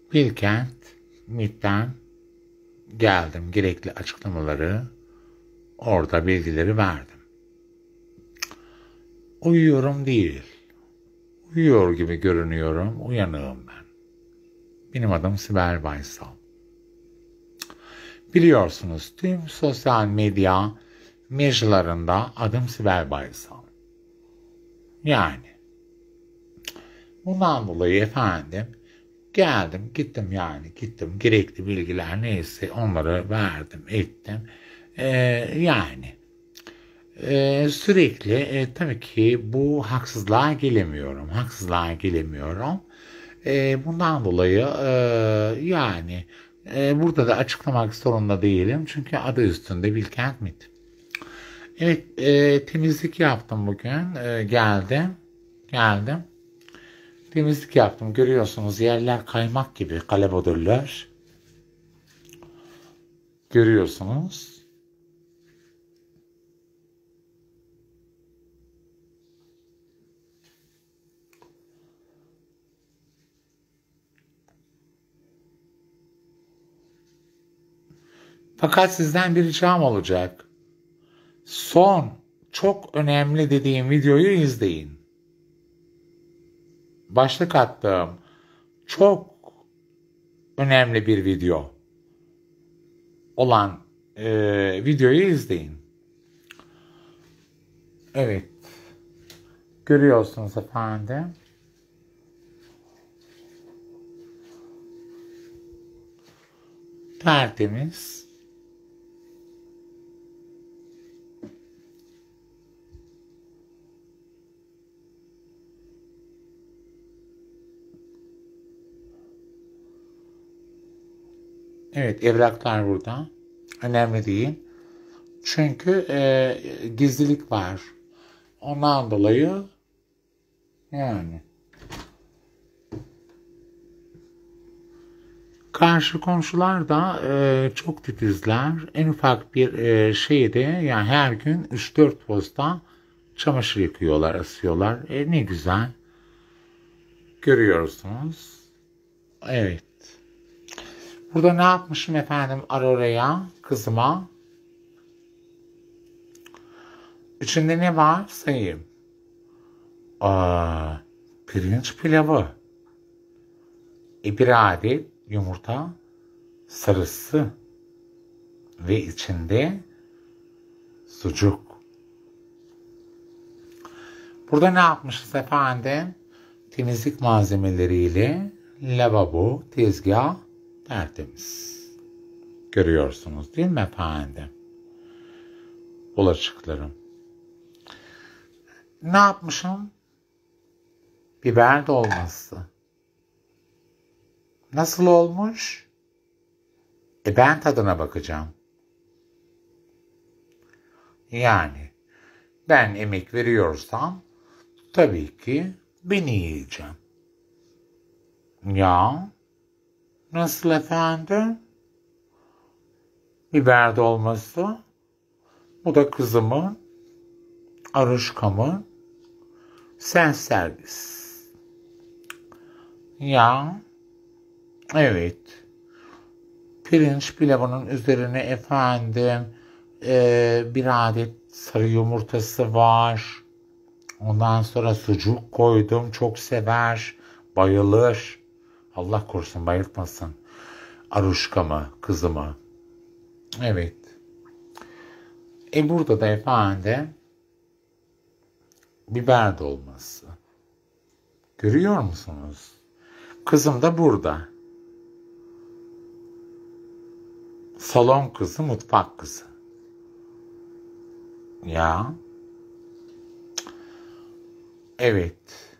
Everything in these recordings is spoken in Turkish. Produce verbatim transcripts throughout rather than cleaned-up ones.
Bilkent MİT'ten geldim. Gerekli açıklamaları, orada bilgileri verdim. Uyuyorum değil. Uyuyor gibi görünüyorum. Uyanığım ben. Benim adım Sibel Baysal. Biliyorsunuz tüm sosyal medya mecralarında adım Sibel Baysal. Yani bundan dolayı efendim geldim gittim yani gittim gerekli bilgiler neyse onları verdim ettim. Ee, yani e, sürekli e, tabii ki bu haksızlığa gelemiyorum. Haksızlığa gelemiyorum. E, bundan dolayı e, yani e, burada da açıklamak zorunda değilim. Çünkü adı üstünde Bilkent MİT. Evet, e, temizlik yaptım bugün. E, geldim. Geldim. Temizlik yaptım. Görüyorsunuz yerler kaymak gibi kalabodurlar. Görüyorsunuz. Fakat sizden bir ricam olacak. Son çok önemli dediğim videoyu izleyin. Başlık attığım çok önemli bir video olan e, videoyu izleyin. Evet. Görüyorsunuz efendim. Tertemiz. Evet, evraklar burada. Önemli değil. Çünkü e, gizlilik var. Ondan dolayı yani karşı komşular da e, çok titizler. En ufak bir e, şeyde yani her gün üç dört posta çamaşır yıkıyorlar, asıyorlar. E, ne güzel. Görüyorsunuz. Evet. Burada ne yapmışım efendim Aurora'ya, kızıma? İçinde ne var sayayım. Aa, pirinç pilavı. E, bir adet yumurta sarısı ve içinde sucuk. Burada ne yapmışız efendim? Temizlik malzemeleriyle lavabo, tezgah tertemiz. Görüyorsunuz değil mi efendim? Bulaşıklarım. Ne yapmışım? Biber dolması. Nasıl olmuş? E ben tadına bakacağım. Yani ben emek veriyorsam tabii ki beni yiyeceğim. Ya nasıl efendim? Biber dolması. Bu da kızımın, Aruşkam'ın sen servis. Ya evet. Pirinç pilavının üzerine efendim e, bir adet sarı yumurtası var. Ondan sonra sucuk koydum. Çok sever. Bayılır. Allah korusun bayıltmasın. Aruşkamı, kızımı. Evet. E burada da efendim biber dolması. Görüyor musunuz? Kızım da burada. Salon kızı, mutfak kızı. Ya. Evet.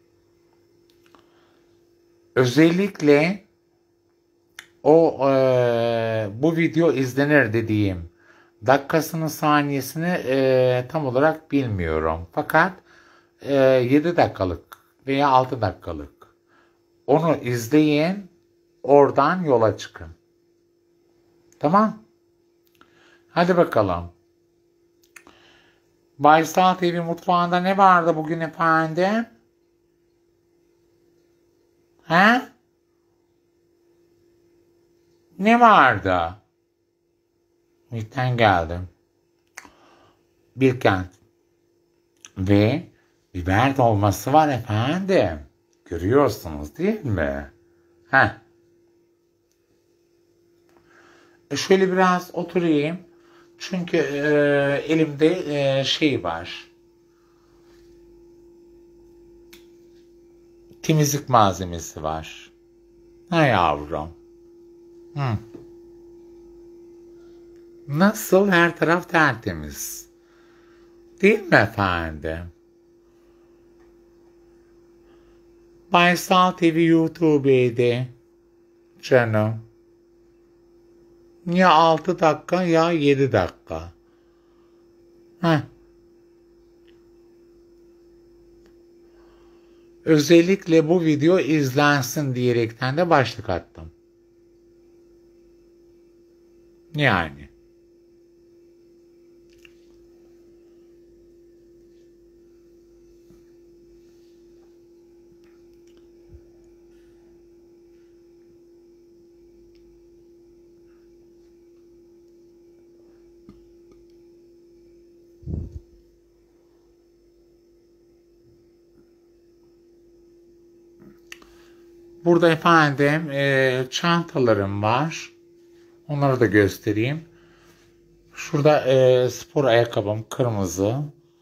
Özellikle o e, bu video izlenir dediğim dakikasını saniyesini e, tam olarak bilmiyorum. Fakat e, yedi dakikalık veya altı dakikalık. Onu izleyin. Oradan yola çıkın. Tamam. Hadi bakalım. Baysal T V mutfağında ne vardı bugün efendim? He? Ne vardı? Midden geldim. Bilkent. Ve biber dolması var efendim. Görüyorsunuz değil mi? Heh. E şöyle biraz oturayım. Çünkü e, elimde e, şey var. Temizlik malzemesi var. Ha yavrum. Hı. Nasıl? Her taraf tertemiz. Değil mi efendim? Baysal T V YouTube'de. Canım. Ya altı dakika ya yedi dakika. Heh. Özellikle bu video izlensin diyerekten de başlık attım. Yani. Burada efendim e, çantalarım var. Onları da göstereyim. Şurada e, spor ayakkabım kırmızı.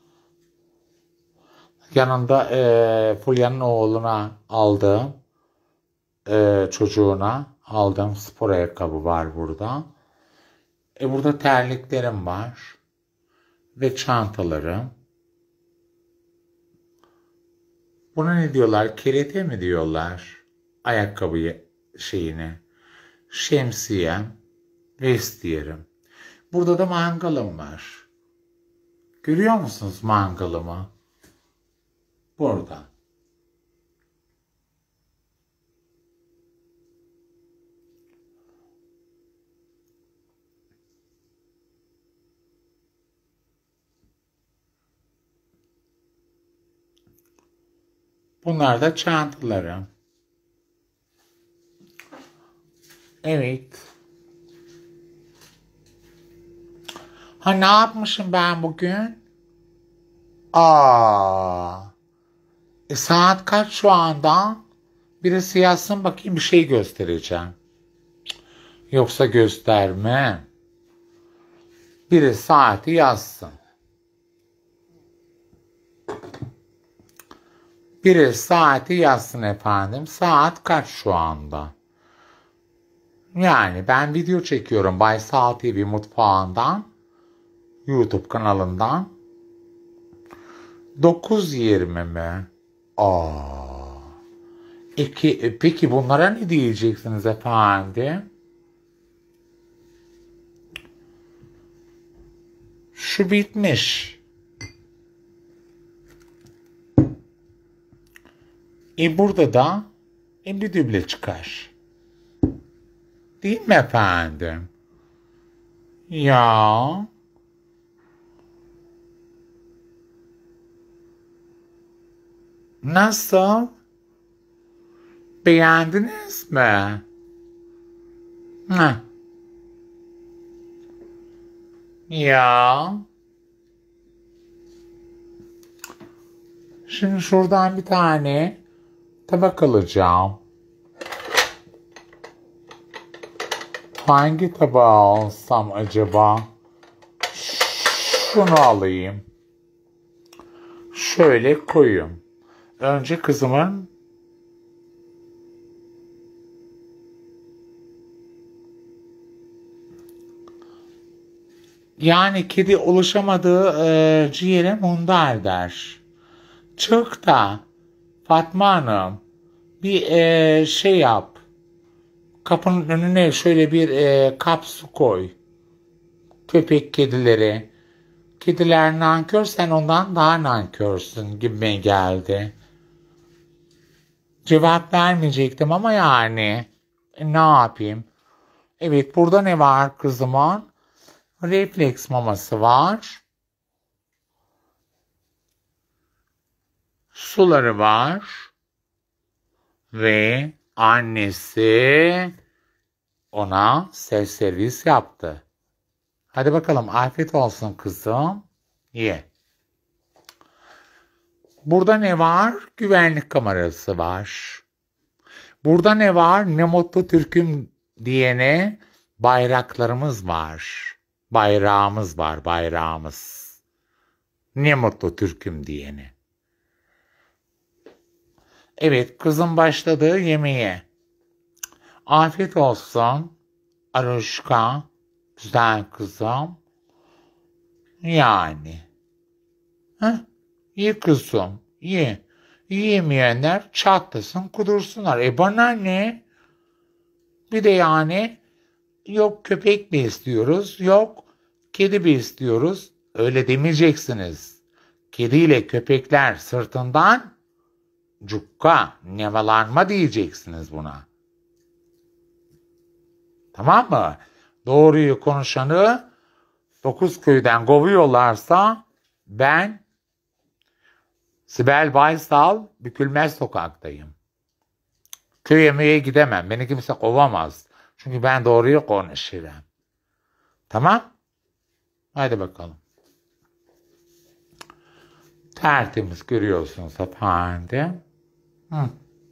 Yanında e, Fulya'nın oğluna aldığım e, çocuğuna aldığım spor ayakkabı var burada. E, burada terliklerim var. Ve çantalarım. Buna ne diyorlar? Kerete mi diyorlar? Ayakkabıyı şeyine. Şemsiyem. Vestiyerim. Burada da mangalım var. Görüyor musunuz mangalımı? Burada. Bunlar da çantalarım. Evet. Ha ne yapmışım ben bugün? Aa. E, saat kaç şu anda? Birisi yazsın bakayım bir şey göstereceğim. Yoksa göstermem. Biri saati yazsın. Biri saati yazsın efendim. Saat kaç şu anda? Yani ben video çekiyorum Baysal T V mutfağından. YouTube kanalından. dokuz yirmi mi? Aa. Eki, peki bunlara ne diyeceksiniz efendim? Şu bitmiş. E burada da e bir düble çıkar. Değil mi efendim? Ya. Nasıl? Beğendiniz mi? Heh. Ya. Şimdi şuradan bir tane tabak alacağım. Hangi tabağı alsam acaba? Şunu alayım. Şöyle koyayım. Önce kızımın yani kedi ulaşamadığı e, ciğere mundar der. Çık da Fatma Hanım bir e, şey yap. Kapının önüne şöyle bir e, kap su koy. Köpek kedileri. Kediler nankör, sen ondan daha nankörsün gibime geldi. Cevap vermeyecektim ama yani. E, ne yapayım? Evet, burada ne var kızımın? Refleks maması var. Suları var. Ve annesi ona self servis yaptı. Hadi bakalım, afiyet olsun kızım. Ye. Burada ne var? Güvenlik kamerası var. Burada ne var? Ne mutlu Türk'üm diyene bayraklarımız var. Bayrağımız var, bayrağımız. Ne mutlu Türk'üm diyene. Evet, kızım başladı yemeğe. Afiyet olsun. Aruşka, güzel kızım. Yani. Heh, ye kızım, ye. Yiyemeyenler çatlasın, kudursunlar. E bana ne? Bir de yani yok köpek mi istiyoruz, yok kedi mi istiyoruz. Öyle demeyeceksiniz. Kediyle köpekler sırtından cukka, nemalanma diyeceksiniz buna. Tamam mı? Doğruyu konuşanı dokuz köyden kovuyorlarsa ben Sibel Baysal Bükülmez Sokak'tayım. Köy yemeğe gidemem. Beni kimse kovamaz. Çünkü ben doğruyu konuşurum. Tamam? Hadi bakalım. Tertemiz görüyorsunuz efendim. Hı.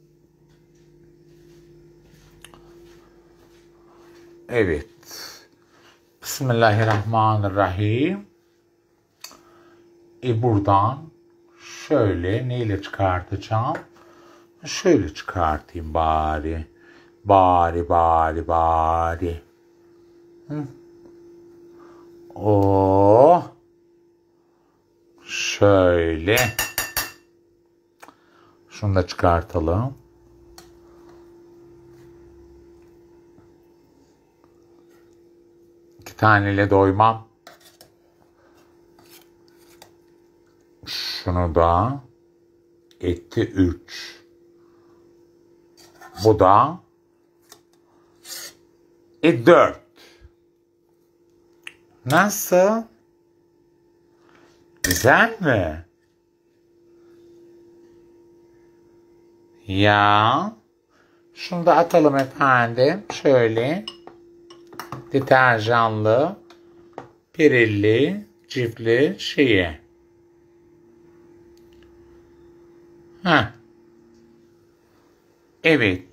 Evet. Bismillahirrahmanirrahim. E buradan şöyle neyle çıkartacağım? Şöyle çıkartayım bari. Bari bari bari. Hı. Oh. Şöyle. Şunu da çıkartalım. İki taneyle doymam. Şunu da etti üç. Bu da e dört. Nasıl? Güzel mi? Ya. Şunu da atalım efendim. Şöyle. Deterjanlı, perilli, cifli şeye. Heh. Evet.